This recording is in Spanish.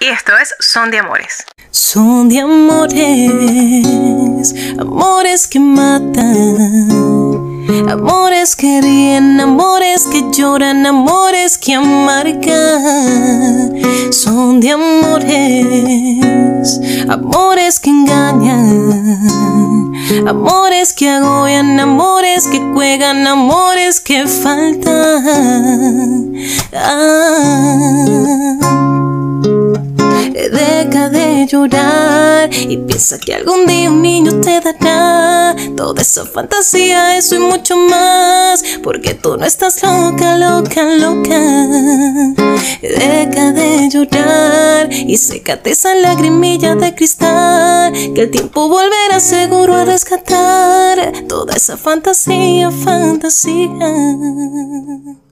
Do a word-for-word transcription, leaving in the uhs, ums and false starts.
y esto es Son de Amores. Son de amores, amores que matan, amores que ríen, amores que lloran, amores que amargan. Son de amores, amores que engañan, amores que agobian, amores que juegan, amores que faltan. Ah. Deja de llorar y piensa que algún día un niño te dará toda esa fantasía, eso y mucho más, porque tú no estás loca, loca, loca. Deja de llorar y sécate esa lagrimilla de cristal, que el tiempo volverá seguro a rescatar toda esa fantasía, fantasía.